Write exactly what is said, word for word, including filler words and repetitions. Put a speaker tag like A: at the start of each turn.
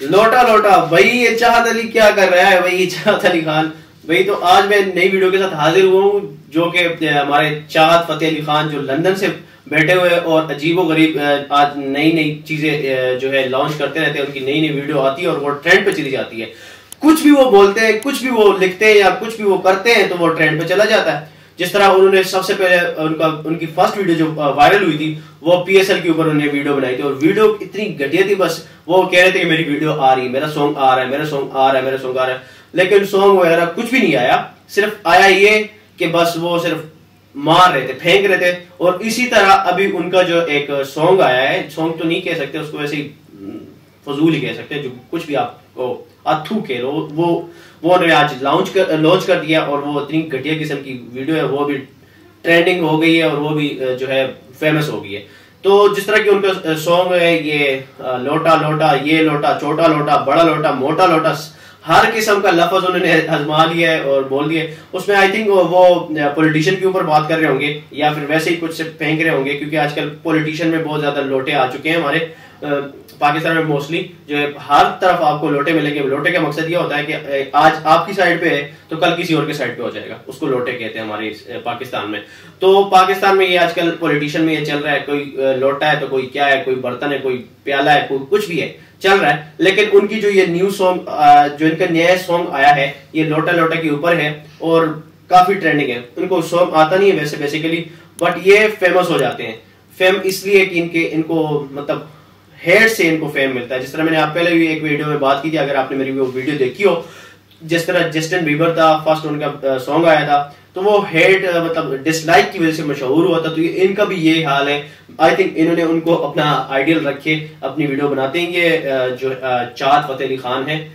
A: लोटा लोटा भाई, ये चाहत अली क्या कर रहा है भाई, चाहत अली खान भाई। तो आज मैं नई वीडियो के साथ हाजिर हुआ हूँ, जो कि हमारे चाहत फतेह अली खान जो लंदन से बैठे हुए और अजीबो गरीब आज नई नई चीजें जो है लॉन्च करते रहते हैं। उनकी नई नई वीडियो आती है और वो ट्रेंड पे चली जाती है। कुछ भी वो बोलते हैं, कुछ भी वो लिखते हैं या कुछ भी वो करते हैं तो वो ट्रेंड पे चला जाता है। जिस तरह उन्होंने सबसे पहले उनका उनकी फर्स्ट वीडियो जो वायरल हुई थी वो पीएसएल के ऊपर उन्होंने वीडियो बनाई थी और वीडियो इतनी घटिया थी। बस वो कह रहे थे कि मेरी वीडियो आ रही है, मेरा सॉन्ग आ रहा है, मेरा सॉन्ग आ रहा है, मेरा सॉन्ग आ रहा है, लेकिन सॉन्ग वगैरह कुछ भी नहीं आया। सिर्फ आया ये कि बस वो सिर्फ मार रहे थे, फेंक रहे थे। और इसी तरह अभी उनका जो एक सॉन्ग आया है, सॉन्ग तो नहीं कह सकते उसको, वैसे ही फजूल ही कह सकते हैं, जो कुछ भी आपको अथू के लो, वो वो उन्होंने आज लॉन्च कर लॉन्च कर दिया और वो इतनी घटिया किस्म की वीडियो है, वो भी ट्रेंडिंग हो गई है और वो भी जो है फेमस हो गई है। तो जिस तरह की उनका सॉन्ग है ये लोटा लोटा, ये लोटा, छोटा लोटा, बड़ा लोटा, मोटा लोटा, हर किस्म का लफ्ज उन्होंने आजमा लिया है और बोल दिए। उसमें आई थिंक वो पॉलिटिशियन के ऊपर बात कर रहे होंगे या फिर वैसे ही कुछ से फेंक रहे होंगे, क्योंकि आजकल पॉलिटिशियन में बहुत ज्यादा लोटे आ चुके हैं हमारे पाकिस्तान में। मोस्टली जो है हर तरफ आपको लोटे मिलेंगे। लोटे का मकसद ये होता है कि आज आपकी साइड पे है तो कल किसी और के साइड पे हो जाएगा, उसको लोटे कहते हैं हमारे पाकिस्तान में। तो पाकिस्तान में ये आजकल पॉलिटिशियन में ये चल रहा है, कोई लोटा है तो कोई क्या है, कोई बर्तन है, कोई प्याला है, कोई कुछ भी है, चल रहा है। लेकिन उनकी जो ये न्यू सॉन्ग, जो इनका नया सॉन्ग आया है ये लोटा लोटा के ऊपर है और काफी ट्रेंडिंग है। उनको सॉन्ग आता नहीं है वैसे बेसिकली, बट ये फेमस हो जाते हैं। फेम इसलिए कि इनके इनको मतलब हेड से इनको फेम मिलता है। जिस तरह मैंने आप पहले भी एक वीडियो में बात की थी, अगर आपने मेरी वो वीडियो देखी हो, जिस तरह जस्टिन बीबर था, फर्स्ट उनका सॉन्ग आया था तो वो हेड मतलब डिसलाइक की वजह से मशहूर हुआ था। तो इनका भी ये हाल है। आई थिंक इन्होंने उनको अपना आइडियल रखे, अपनी वीडियो बनाते हैं। ये जो चाहत फतेह अली खान है